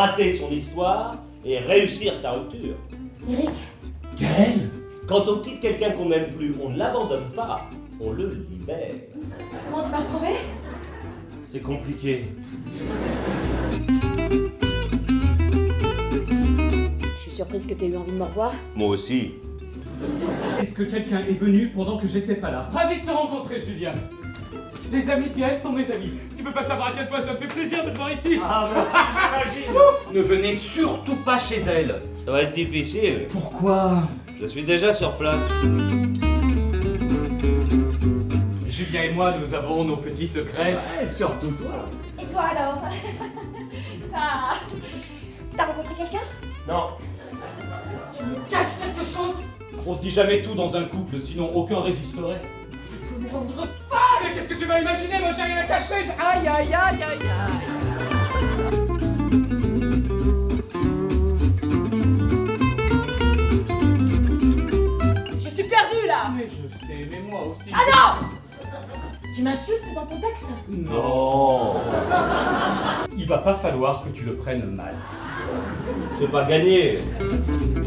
rater son histoire et réussir sa rupture. Eric. Gaël. Quand on quitte quelqu'un qu'on n'aime plus, on ne l'abandonne pas, on le libère. Comment tu m'as retrouvé? C'est compliqué. Je suis surprise que tu aies eu envie de me revoir. Moi aussi. Est-ce que quelqu'un est venu pendant que j'étais pas là? Ravi de te rencontrer, Julien. Les amis de Gaël sont mes amis. Tu peux pas savoir à quel point ça me fait plaisir de te voir ici. Ah, j'imagine. Ne venez surtout pas chez elle. Ça va être difficile. Pourquoi? Je suis déjà sur place. Julien et moi, nous avons nos petits secrets. Ouais, surtout toi. Et toi alors? T'as rencontré quelqu'un? Non. Tu me caches quelque chose? On se dit jamais tout dans un couple, sinon aucun résisterait. Je peux me rendre folle! Mais qu'est-ce que tu m'as imaginé? Moi j'ai rien à cacher! Aïe aïe aïe aïe aïe! Je suis perdue là! Mais je sais, mais moi aussi. Ah non! Tu m'insultes dans ton texte? Non! Il va pas falloir que tu le prennes mal. C'est pas gagné.